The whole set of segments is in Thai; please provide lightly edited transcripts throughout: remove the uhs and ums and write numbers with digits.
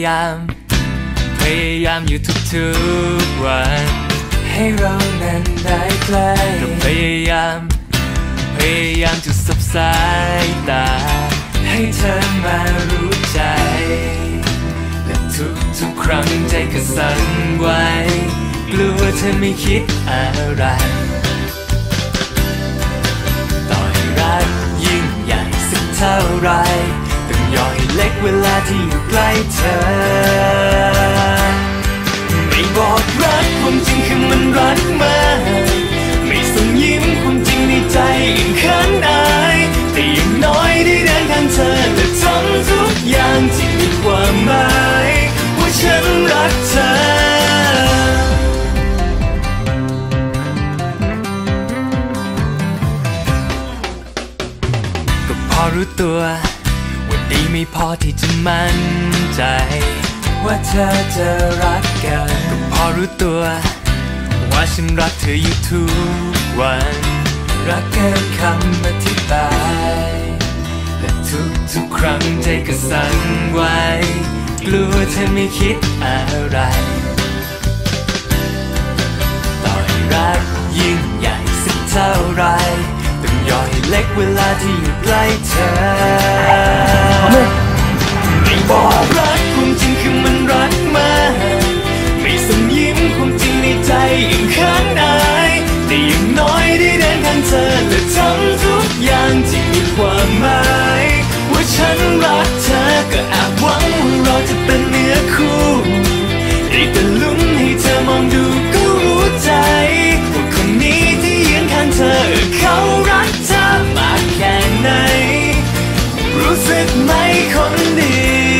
ายามอยู่ทุกวันให้เรานั้นได้ใกล้เราพยายามจะสบสายตาให้เธอมารู้ใจและทุกครั้งใจก็สั่นไหวกลัวเธอไม่คิดอะไรต่อให้รักยิ่งใหญ่สักเท่าไรต้องยอมให้เล็กเวลาที่อยู่ใกล้เธอไม่บอกรักความจริงคือมันรักมากไม่ส่งยิ้มความจริงในใจยิ่งเขินอายแต่อย่างน้อยได้เดินข้างเธอและทำทุกอย่างที่มีความหมายว่าฉันรักเธอก็พอรู้ตัวว่าดีไม่พอที่จะมั่นใจว่าเธอจะรักกันก็พอรู้ตัวว่าฉันรักเธออยู่ทุกวันรักเกินคำอธิบายและทุกครั้งใจก็สั่นไหวกลัวเธอไม่คิดอะไรต่อให้รักยิ่งใหญ่สักเท่าไรต้องยอมให้เล็กเวลาที่อยู่ใกล้เธอไม่บอกรักความจริงคือมันรักมากไม่ส่งยิ้มความจริงในใจยิ่งเขินอายแต่อย่างน้อยได้เดินข้างเธอและทำทุกอย่างที่มีความหมายว่าฉันรักเธอก็แอบหวังว่าเราจะเป็นเนื้อคู่ได้แต่ลุ้นให้เธอมองดูก็รู้ใจว่าคนนี้ที่ยืนข้างเธอเขารักเธอมากแค่ไหนรู้สึกไหมคนดี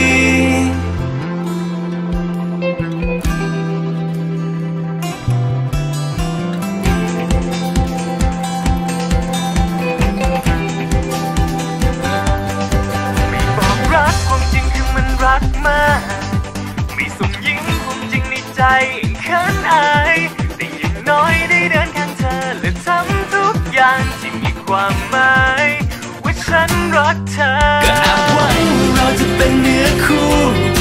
รักมากไม่ส่งยิ้มความจริงในใจเขินอายแต่อย่างน้อยได้เดินข้างเธอและทำทุกอย่างที่มีความหมายว่าฉันรักเธอก็แอบหวังว่าเราจะเป็นเนื้อคู่